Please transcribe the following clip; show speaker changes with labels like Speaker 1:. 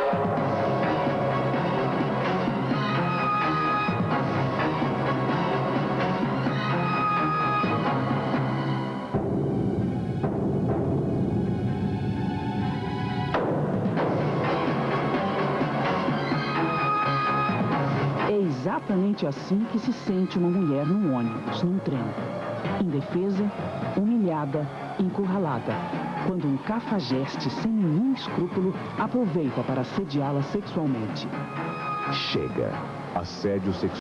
Speaker 1: É exatamente assim que se sente uma mulher num ônibus, num trem. Indefesa, humilhada, encurralada, quando um cafajeste sem nenhum escrúpulo aproveita para assediá-la sexualmente.
Speaker 2: Chega. Assédio sexual.